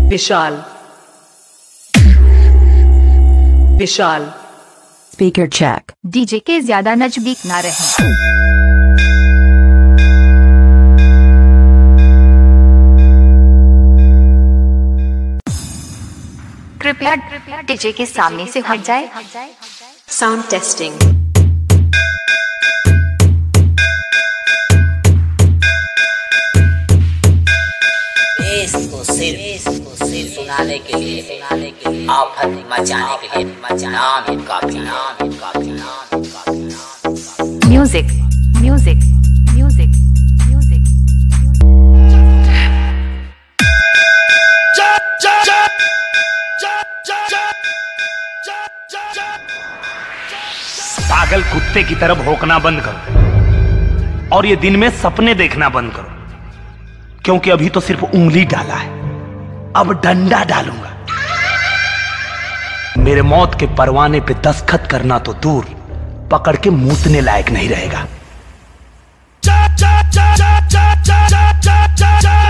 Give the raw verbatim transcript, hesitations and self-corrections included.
विशाल Vishal speaker check. DJ के ज्यादा नजदीक ना रहे। कृपया डीजे के सामने से हट जाए। Sound testing. को सिर्फ को सिर्फ सुनाने के लिए सुनाने के लिए आफत मचाने के लिए मचाना भी काफी नाम भी काफी नाम काफी। म्यूजिक म्यूजिक म्यूजिक म्यूजिक पागल कुत्ते की तरह भौंकना बंद करो और ये दिन में सपने देखना बंद करो, क्योंकि अभी तो सिर्फ उंगली डाला है, अब डंडा डालूंगा। मेरे मौत के परवाने पे दस्तखत करना तो दूर, पकड़ के मूतने लायक नहीं रहेगा।